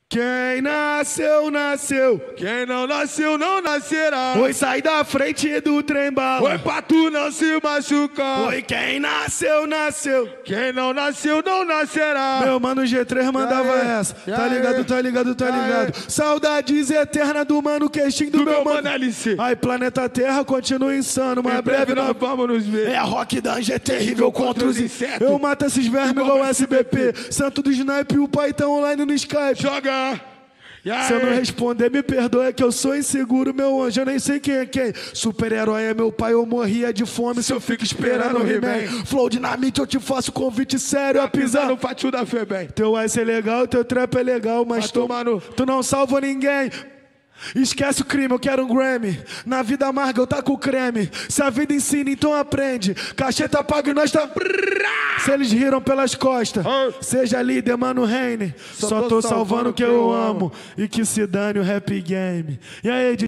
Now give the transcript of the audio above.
Quem nasceu, nasceu. Quem não nasceu, não nascerá. Oi, sai da frente do trem bala. Oi, pra tu não se machucar. Oi, quem nasceu, nasceu. Quem não nasceu, não nascerá. Meu mano G3 mandava essa. Tá ligado, tá ligado, tá ligado. Saudades eternas do mano queixinho do meu mano LC. Aí, planeta Terra continua insano, mas Em breve nós vamos nos ver. É a Rock Danger é terrível contra os insetos. Eu mato esses vermes igual SBP. Santo do Snipe e o pai tá online no Skype. Joga! Se eu não responder, me perdoa, é que eu sou inseguro, meu anjo, eu nem sei quem é quem. Super-herói é meu pai, eu morria de fome se eu fico esperando o He-Man. Flow Dinamite, eu te faço convite sério a pisar no pátio da Febem. Teu ice é legal, teu trap é legal, mas tu não salva ninguém. Esquece o crime, eu quero um Grammy. Na vida amarga eu taco o creme. Se a vida ensina, então aprende. Cacheta paga e nós tá... Se eles riram pelas costas, seja líder, mano, reine. Só tô salvando o que eu amo. E que se dane o rap game. E aí,